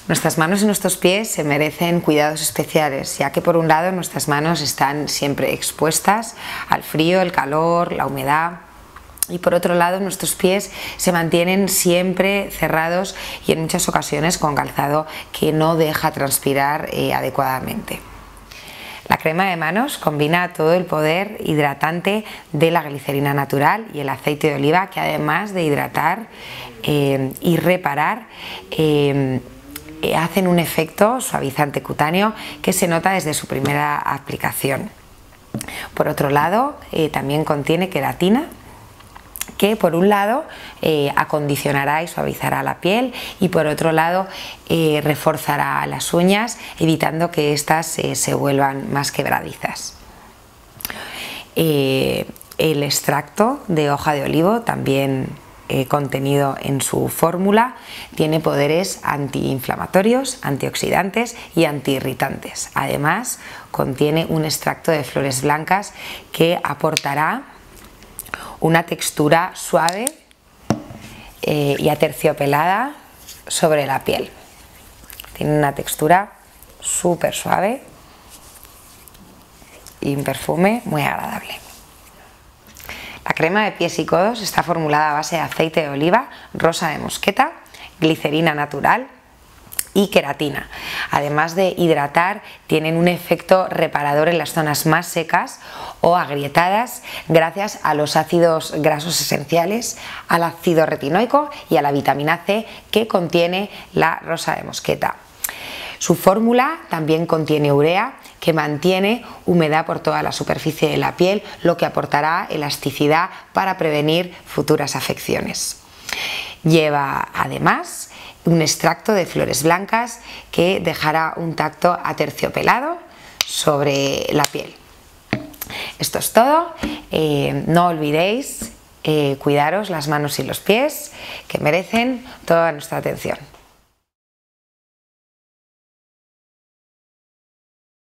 Nuestras manos y nuestros pies se merecen cuidados especiales, ya que por un lado nuestras manos están siempre expuestas al frío, el calor, la humedad, y por otro lado nuestros pies se mantienen siempre cerrados y en muchas ocasiones con calzado que no deja transpirar adecuadamente. La crema de manos combina todo el poder hidratante de la glicerina natural y el aceite de oliva, que además de hidratar y reparar, hacen un efecto suavizante cutáneo que se nota desde su primera aplicación. Por otro lado, también contiene queratina, que por un lado acondicionará y suavizará la piel y por otro lado reforzará las uñas, evitando que éstas se vuelvan más quebradizas. El extracto de hoja de olivo, también contenido en su fórmula, tiene poderes antiinflamatorios, antioxidantes y antiirritantes. Además, contiene un extracto de flores blancas que aportará una textura suave y aterciopelada sobre la piel. Tiene una textura súper suave y un perfume muy agradable. La crema de pies y codos está formulada a base de aceite de oliva, rosa de mosqueta, glicerina natural y queratina. Además de hidratar, tienen un efecto reparador en las zonas más secas o agrietadas gracias a los ácidos grasos esenciales, al ácido retinoico y a la vitamina C que contiene la rosa de mosqueta. Su fórmula también contiene urea, que mantiene humedad por toda la superficie de la piel, lo que aportará elasticidad para prevenir futuras afecciones. Lleva además un extracto de flores blancas que dejará un tacto aterciopelado sobre la piel. Esto es todo. No olvidéis cuidaros las manos y los pies, que merecen toda nuestra atención.